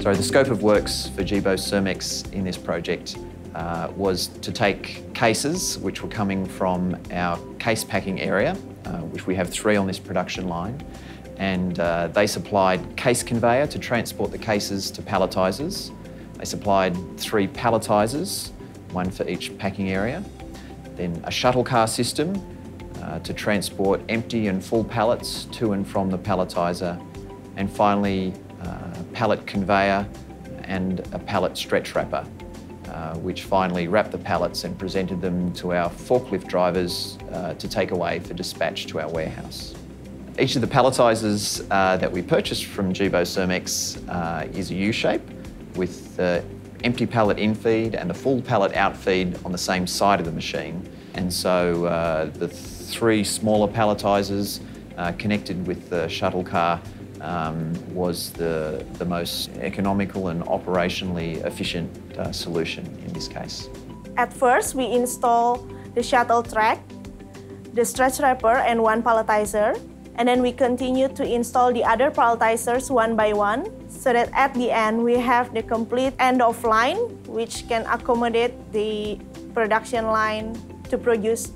So the scope of works for Jibo Cermex in this project was to take cases which were coming from our case packing area, which we have 3 on this production line, and they supplied case conveyor to transport the cases to palletisers. They supplied 3 palletisers, 1 for each packing area, then a shuttle car system to transport empty and full pallets to and from the palletiser, and finally a pallet conveyor and a pallet stretch wrapper, which finally wrapped the pallets and presented them to our forklift drivers to take away for dispatch to our warehouse. Each of the palletisers that we purchased from Jibo Cermex is a U-shape with the empty pallet in-feed and the full pallet out-feed on the same side of the machine. And so the 3 smaller palletisers connected with the shuttle car was the most economical and operationally efficient solution in this case. At first, we install the shuttle track, the stretch wrapper, and 1 palletizer. And then we continue to install the other palletizers one by one, so that at the end we have the complete end of line, which can accommodate the production line to produce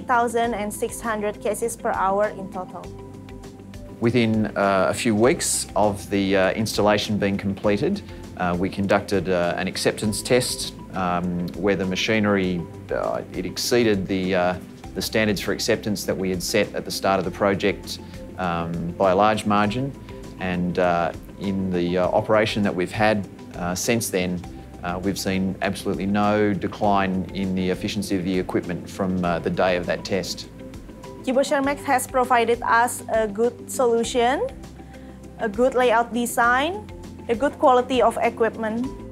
3,600 cases per hour in total. Within a few weeks of the installation being completed, we conducted an acceptance test where the machinery it exceeded the standards for acceptance that we had set at the start of the project by a large margin, and in the operation that we've had since then, we've seen absolutely no decline in the efficiency of the equipment from the day of that test. Jibo Cermex has provided us a good solution, a good layout design, a good quality of equipment.